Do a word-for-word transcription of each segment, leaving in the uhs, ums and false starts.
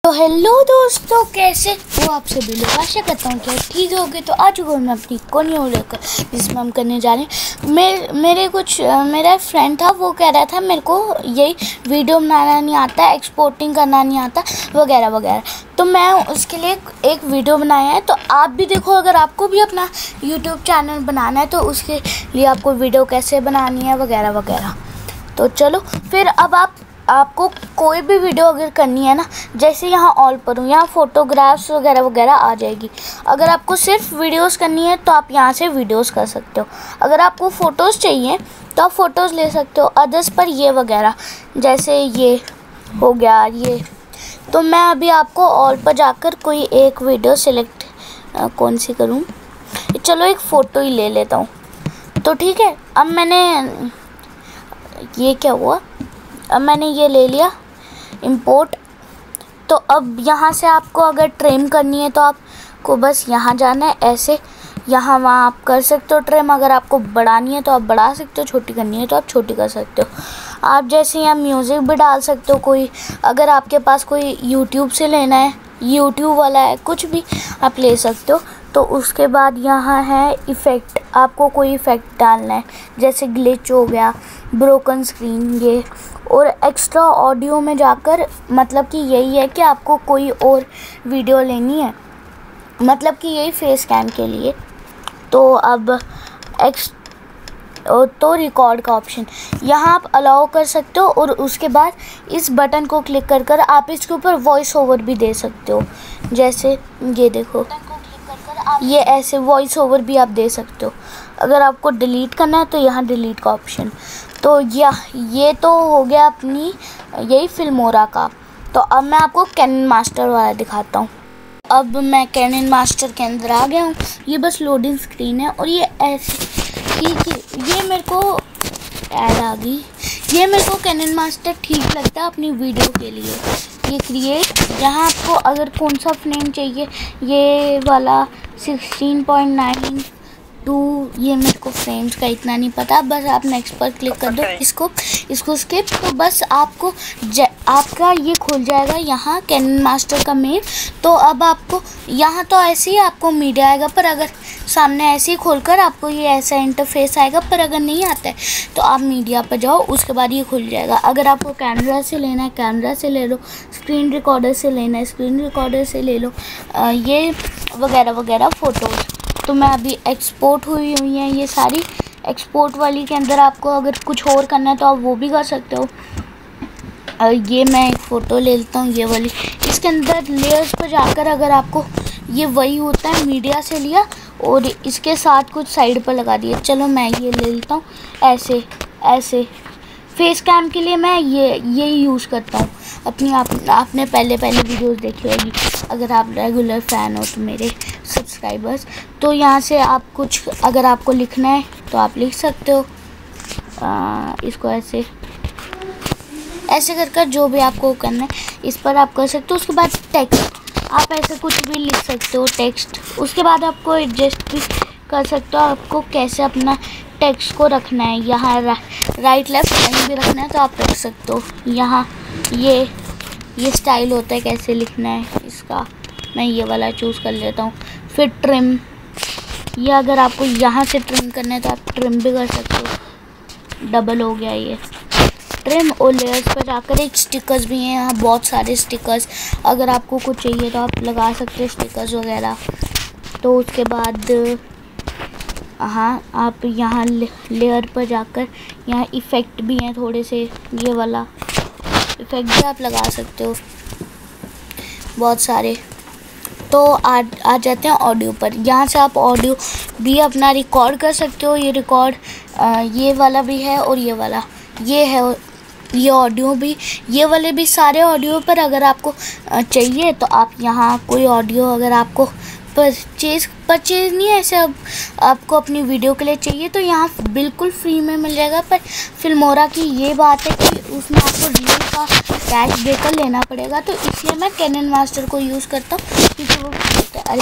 तो हेलो दोस्तों, कैसे हो आप सभी लोग। आशा करता हूँ कि आप ठीक होगे। तो आ चुका हूँ मैं अपनी कोनियों लेकर, जिसमें हम करने जा रहे हैं। मेरे मेरे कुछ मेरा फ्रेंड था, वो कह रहा था मेरे को यही वीडियो बनाना नहीं आता, एक्सपोर्टिंग करना नहीं आता वगैरह वगैरह। तो मैं उसके लिए एक वीडियो बनाया है। तो आप भी देखो, अगर आपको भी अपना यूट्यूब चैनल बनाना है तो उसके लिए आपको वीडियो कैसे बनानी है वगैरह वगैरह। तो चलो फिर, अब आप आपको कोई भी वीडियो अगर करनी है ना, जैसे यहाँ ऑल पर हूँ, यहाँ फ़ोटोग्राफ्स वगैरह वगैरह आ जाएगी। अगर आपको सिर्फ वीडियोस करनी है तो आप यहाँ से वीडियोस कर सकते हो। अगर आपको फ़ोटोज़ चाहिए तो आप फ़ोटोज़ ले सकते हो। अदर्स पर ये वगैरह, जैसे ये हो गया ये। तो मैं अभी आपको ऑल पर जाकर कोई एक वीडियो सिलेक्ट कौन सी करूँ, चलो एक फ़ोटो ही ले लेता हूँ। तो ठीक है, अब मैंने ये क्या हुआ, अब मैंने ये ले लिया इंपोर्ट। तो अब यहाँ से आपको अगर ट्रिम करनी है तो आपको बस यहाँ जाना है, ऐसे यहाँ वहाँ आप कर सकते हो ट्रिम। अगर आपको बढ़ानी है तो आप बढ़ा सकते हो, छोटी करनी है तो आप छोटी कर सकते हो। आप जैसे यहाँ म्यूज़िक भी डाल सकते हो कोई, अगर आपके पास कोई यूट्यूब से लेना है, यूट्यूब वाला है, कुछ भी आप ले सकते हो। तो उसके बाद यहाँ है इफ़ेक्ट, आपको कोई इफ़ेक्ट डालना है, जैसे ग्लिच हो गया, ब्रोकन स्क्रीन, ये। और एक्स्ट्रा ऑडियो में जाकर, मतलब कि यही है कि आपको कोई और वीडियो लेनी है, मतलब कि यही फेस कैम के लिए। तो अब एक्स तो रिकॉर्ड का ऑप्शन यहाँ आप अलाउ कर सकते हो, और उसके बाद इस बटन को क्लिक कर कर आप इसके ऊपर वॉइस ओवर भी दे सकते हो। जैसे ये देखो, ये ऐसे वॉइस ओवर भी आप दे सकते हो। अगर आपको डिलीट करना है तो यहाँ डिलीट का ऑप्शन। तो यह ये तो हो गया अपनी यही फिल्मोरा का। तो अब मैं आपको कैनन मास्टर वाला दिखाता हूँ। अब मैं कैनन मास्टर के अंदर आ गया हूँ। ये बस लोडिंग स्क्रीन है, और ये ऐसे ठीक है, ये मेरे को ऐड आ गई। ये मेरे को कैनन मास्टर ठीक लगता है अपनी वीडियो के लिए। ये क्रिएट, यहाँ आपको अगर कौन सा फ्रेम चाहिए, ये वाला सिक्सटीन पॉइंट नाइन टू, ये मेरे को फ्रेम्स का इतना नहीं पता। बस आप नेक्स्ट पर क्लिक कर दो, इसको इसको स्किप। तो बस आपको आपका ये खुल जाएगा यहाँ कैनन मास्टर का मेन। तो अब आपको यहाँ तो ऐसे ही आपको मीडिया आएगा, पर अगर सामने ऐसे ही खोलकर आपको ये ऐसा इंटरफेस आएगा। पर अगर नहीं आता है तो आप मीडिया पर जाओ, उसके बाद ये खुल जाएगा। अगर आपको कैमरा से लेना है कैमरा से ले लो, स्क्रीन रिकॉर्डर से लेना है स्क्रीन रिकॉर्डर से ले लो, आ, ये वगैरह वगैरह फ़ोटोज़। तो मैं अभी एक्सपोर्ट हुई हुई हैं ये सारी। एक्सपोर्ट वाली के अंदर आपको अगर कुछ और करना है तो आप वो भी कर सकते हो। और ये मैं एक फ़ोटो ले लेता हूँ, ये वाली। इसके अंदर लेयर्स पर जाकर अगर आपको ये वही होता है, मीडिया से लिया और इसके साथ कुछ साइड पर लगा दिया। चलो मैं ये ले लेता हूँ, ऐसे ऐसे फेस कैम के लिए मैं ये ये यूज़ करता हूँ अपनी। आप आपने पहले पहले वीडियोस देखी होगी, अगर आप रेगुलर फ़ैन हो तो मेरे सब्सक्राइबर्स। तो यहाँ से आप कुछ अगर आपको लिखना है तो आप लिख सकते हो। आ, इसको ऐसे ऐसे कर कर जो भी आपको करना है इस पर आप कर सकते हो। उसके बाद टेक्स्ट, आप ऐसे कुछ भी लिख सकते हो टेक्स्ट। उसके बाद आपको एडजस्ट भी कर सकते हो, आपको कैसे अपना टेक्स्ट को रखना है। यहाँ रा, राइट लेफ्ट कहीं भी रखना है तो आप रख सकते हो। यहाँ ये ये स्टाइल होता है कैसे लिखना है इसका, मैं ये वाला चूज़ कर लेता हूँ। फिर ट्रिम, ये अगर आपको यहाँ से ट्रिम करना है तो आप ट्रिम भी कर सकते हो। डबल हो गया ये ट्रिम। और लेयर्स पर जाकर एक स्टिकर्स भी हैं, यहाँ बहुत सारे स्टिकर्स, अगर आपको कुछ चाहिए तो आप लगा सकते हो स्टिकर्स वगैरह। तो उसके बाद हाँ, आप यहाँ ले, लेयर पर जाकर यहाँ इफ़ेक्ट भी हैं थोड़े से, ये वाला इफ़ेक्ट भी आप लगा सकते हो बहुत सारे। तो आ आ जाते हैं ऑडियो पर। यहाँ से आप ऑडियो भी अपना रिकॉर्ड कर सकते हो। ये रिकॉर्ड ये वाला भी है और ये वाला ये है, ये ऑडियो भी, ये वाले भी सारे ऑडियो पर अगर आपको चाहिए तो आप यहाँ कोई ऑडियो अगर आपको परचेज परचेज नहीं है ऐसे, अब आपको अपनी वीडियो के लिए चाहिए तो यहाँ बिल्कुल फ्री में मिल जाएगा। पर फिल्मोरा की ये बात है कि उसमें आपको रील का कैश देकर लेना पड़ेगा। तो इसलिए मैं कैनन मास्टर को यूज़ करता हूँ, क्योंकि वो अरे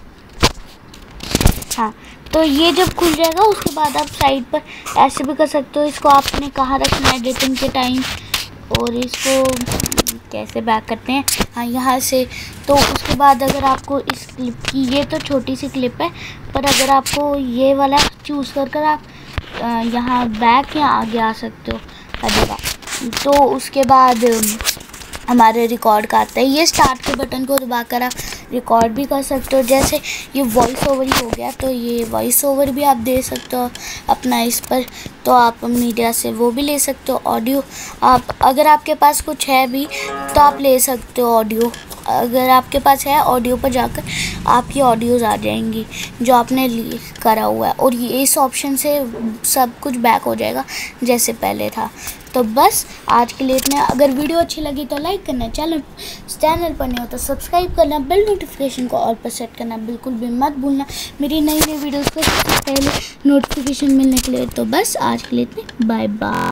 हाँ। तो ये जब खुल जाएगा उसके बाद आप साइड पर ऐसे भी कर सकते हो। इसको आपने कहाँ रखना है एडिटिंग के टाइम, और इसको कैसे बैक करते हैं। हाँ, यहाँ से। तो उसके बाद अगर आपको इस क्लिप की, ये तो छोटी सी क्लिप है, पर अगर आपको ये वाला चूज़ कर कर आप यहाँ बैक या आगे आ सकते हो। अरे तो उसके बाद हमारे रिकॉर्ड का आता है, ये स्टार्ट के बटन को दबाकर आप रिकॉर्ड भी कर सकते हो। जैसे ये वॉइस ओवर ही हो गया, तो ये वॉइस ओवर भी आप दे सकते हो अपना इस पर। तो आप मीडिया से वो भी ले सकते हो। ऑडियो आप अगर आपके पास कुछ है भी तो आप ले सकते हो ऑडियो। अगर आपके पास है, ऑडियो पर जाकर आपकी ऑडियोज़ आ जाएंगी जो आपने करा हुआ है, और ये इस ऑप्शन से सब कुछ बैक हो जाएगा जैसे पहले था। तो बस आज के लिए इतना। अगर वीडियो अच्छी लगी तो लाइक करना, चैनल चैनल पर नहीं हो तो सब्सक्राइब करना, बेल नोटिफिकेशन को ऑल पर सेट करना बिल्कुल भी मत भूलना मेरी नई नई वीडियोस को सबसे पहले नोटिफिकेशन मिलने के लिए। तो बस आज के लिए इतने, बाय बाय।